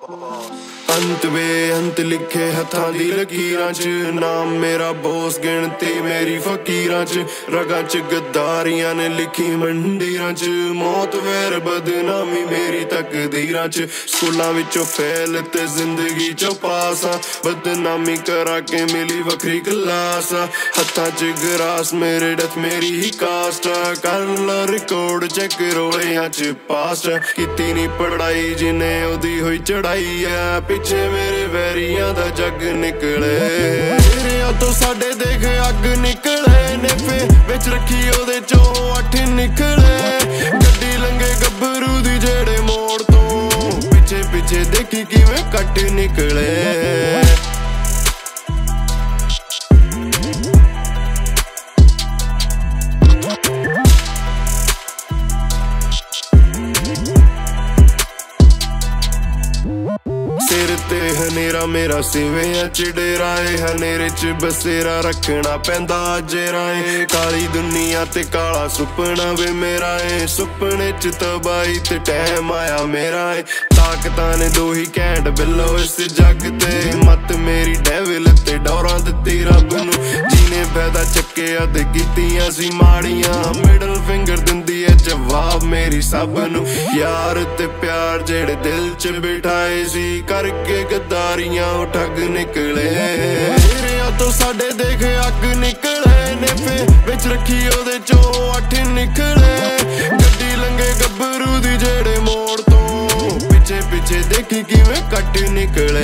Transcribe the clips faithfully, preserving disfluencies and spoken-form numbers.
अंत बेअंत लिखे हथां दी लकीरां च नाम मेरा बोस गिणती मेरी फकीरां च रगां च गद्दारियां ने लिखी मंडीरां च मौत वैर बदनामी मेरी तकदीरां च स्कूलां विचों फेल ते जिंदगी चों पास आ बदनामी करा के मिली वखरी क्लास आ हथां च गरास मेरे डथ मेरी ही कास्ट आ कर ला रिकॉर्ड चेक रोलियां च पास कीती नी पढ़ाई जिन्ने ओदी होई चढ़ाई आ पिछे मेरे वैरियां दा जग निकले तेरियां तो साडे देख अग निकले नेफे विच रखी ओदे चों अठ निकले गड्डी लंघे गब्बरू दी जेड़े मोड़ तो पिछे पिछे देखी किवें कट निकले सिर ते हनेरा मेरा सिवियां च डेरा है हनेरे च बसेरा रखना पैंदा जेरा है काली दुनिया ते काला सुपना वे मेरा है सुपने च तबाही ते टैम आया मेरा है ताकतां ने दो ही कैंट बिल्लो इस जग ते मत मेरी डेविल ते डौरां दित्ती रब नू जीने पैदा चक्के ते कीतियां सी माड़ियां मिडल फिंगर दिंदी है जवाब मेरी सब नू यार ते प्यार जेड़े दिल च बिठाए सी करके गद्दारियां ठग निकले तेरियां तो साडे देख अग निकले नेफे विच रखी ओदे चों अठ निकले गड्डी लंघे गब्बरू दी जेड़े मोड़ तो पिछे पिछे देखी किवें कट निकले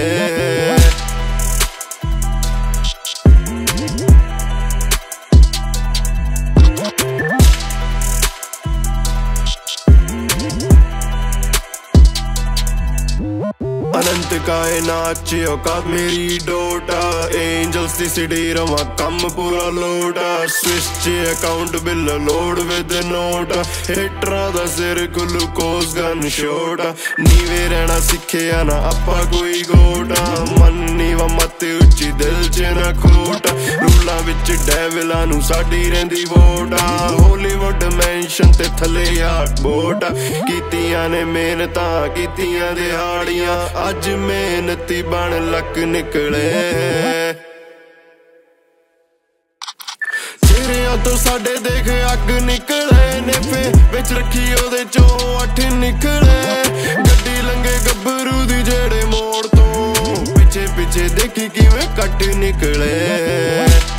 अनंत कायनात च औकात मेरी डोटा एंजल्स दी सिटी रवा कम पूरा लोटा स्विच च अकाउंट बिल लोड विद नोटा हिटरां दा सिर ग्लूकोज गन छोटा नीवे रहना सिक्खिया ना आपा कोई गोटा मन नीवा मत उच्ची दिल च ना खोटा रूलां विच डेविलां नू साडी रहिंदी वोटा हॉलीवुड मैंशन ते थले यार बोटा कीतियां ने मेहनतां कीतियां दिहाड़ियां अज मेहनती बन लक निकले तेरियां तो साडे देख अग निकले नेफे विच रखी ओदे चों अठ निकले गड्डी लंघे गब्बरू दी जेड़े मोड़ तो पिछे पिछे देखी किवें कट निकले।